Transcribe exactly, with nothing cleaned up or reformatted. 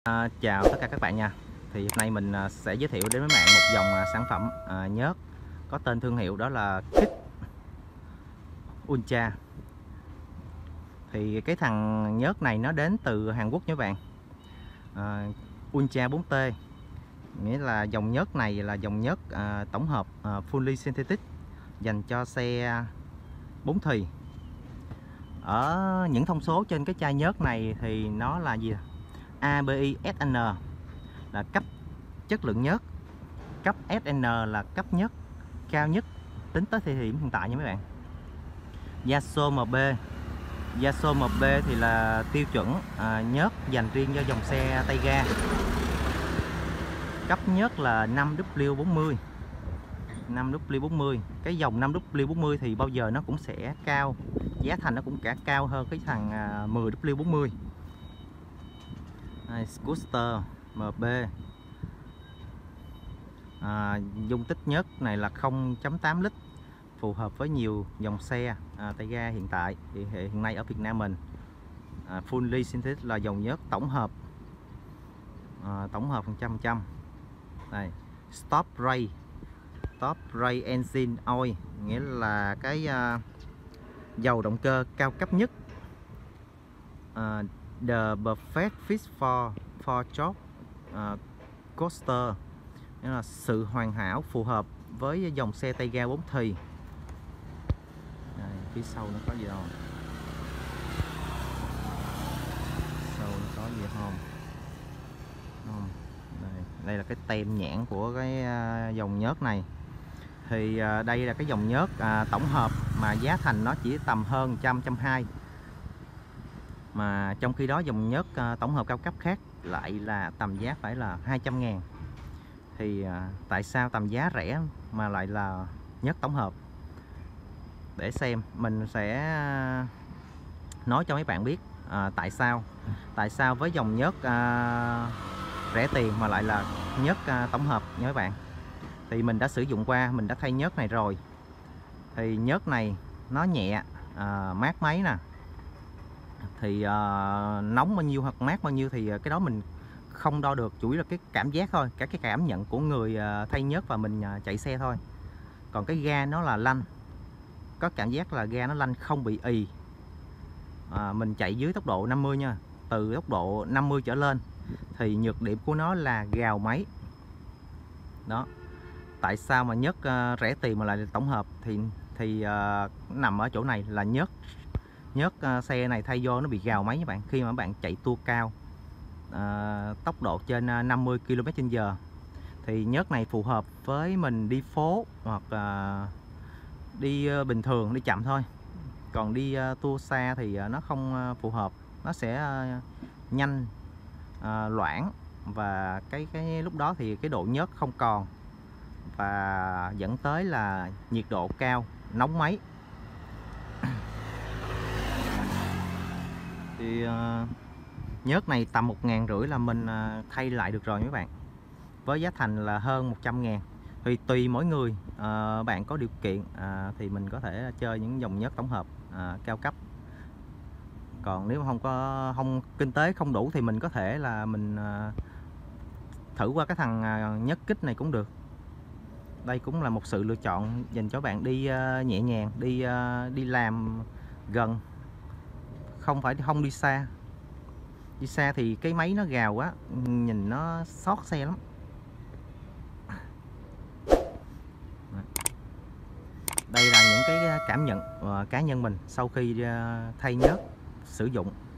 À, chào tất cả các bạn nha. Thì hôm nay mình à, sẽ giới thiệu đến với bạn một dòng à, sản phẩm à, nhớt có tên thương hiệu đó là Kick Ultra. Thì cái thằng nhớt này nó đến từ Hàn Quốc nha các bạn. à, Ultra bốn T, nghĩa là dòng nhớt này là dòng nhớt à, tổng hợp à, fully synthetic dành cho xe bốn thì. Ở những thông số trên cái chai nhớt này thì nó là gì? a bê i ét en là cấp chất lượng nhớt, cấp ét en là cấp nhớt cao nhất tính tới thời điểm hiện tại nha mấy bạn. Yaso em bê, Yaso em bê thì là tiêu chuẩn à, nhớt dành riêng cho dòng xe tay ga. Cấp nhớt là năm W bốn mươi, năm W bốn mươi. Cái dòng năm W bốn mươi thì bao giờ nó cũng sẽ cao, giá thành nó cũng cả cao hơn cái thằng à, mười W bốn mươi. Đây, Scooter em bê. À, dung tích nhớt này là không phẩy tám lít, phù hợp với nhiều dòng xe à, tay ga hiện tại. Thì hiện nay ở Việt Nam mình à, fully synthetic là dòng nhớt tổng hợp, à, tổng hợp phần trăm phần trăm. Đây, stop ray, stop ray engine oil, nghĩa là cái à, dầu động cơ cao cấp nhất, à, the perfect fit for for job à, coaster, nghĩa là sự hoàn hảo phù hợp với dòng xe tay ga bốn thì. Đây, phía sau nó có gì đâu, sau nó có gì không? Không. Đây, đây là cái tem nhãn của cái uh, dòng nhớt này. Thì uh, đây là cái dòng nhớt uh, tổng hợp mà giá thành nó chỉ tầm hơn trăm, trăm hai. Mà trong khi đó dòng nhớt uh, tổng hợp cao cấp khác lại là tầm giá phải là hai trăm ngàn. Thì uh, tại sao tầm giá rẻ mà lại là nhớt tổng hợp? Để xem, mình sẽ nói cho mấy bạn biết à, tại sao tại sao với dòng nhớt à, rẻ tiền mà lại là nhớt à, tổng hợp nha các bạn. Thì mình đã sử dụng qua, mình đã thay nhớt này rồi. Thì nhớt này nó nhẹ, à, mát máy nè. Thì à, nóng bao nhiêu hoặc mát bao nhiêu thì cái đó mình không đo được, chủ yếu là cái cảm giác thôi, cả cái cảm nhận của người à, thay nhớt và mình à, chạy xe thôi. Còn cái ga nó là lanh, có cảm giác là ga nó lanh không bị ì. à, Mình chạy dưới tốc độ năm mươi nha, từ tốc độ năm mươi trở lên thì nhược điểm của nó là gào máy. Đó, tại sao mà nhớt uh, rẻ tiền mà lại tổng hợp thì thì uh, nằm ở chỗ này là nhớt nhớt uh, xe này thay vô nó bị gào máy các bạn. Khi mà bạn chạy tua cao, uh, tốc độ trên uh, năm mươi ki lô mét trên giờ thì nhớt này phù hợp với mình đi phố hoặc uh, đi uh, bình thường, đi chậm thôi. Còn đi uh, tour xa thì uh, nó không uh, phù hợp, nó sẽ uh, nhanh, uh, loãng, và cái cái lúc đó thì cái độ nhớt không còn, và dẫn tới là nhiệt độ cao, nóng máy. Thì uh, nhớt này tầm một ngàn rưỡi là mình uh, thay lại được rồi mấy bạn, với giá thành là hơn một trăm ngàn. Thì tùy mỗi người, uh, bạn có điều kiện uh, thì mình có thể chơi những dòng nhớt tổng hợp uh, cao cấp. Còn nếu không có không kinh tế không đủ thì mình có thể là mình uh, thử qua cái thằng uh, nhớt kích này cũng được. Đây cũng là một sự lựa chọn dành cho bạn đi uh, nhẹ nhàng, đi uh, đi làm gần, không phải không đi xa. Đi xa thì cái máy nó gào quá, nhìn nó xót xe lắm. Đây là những cái cảm nhận uh, cá nhân mình sau khi uh, thay nhớt sử dụng.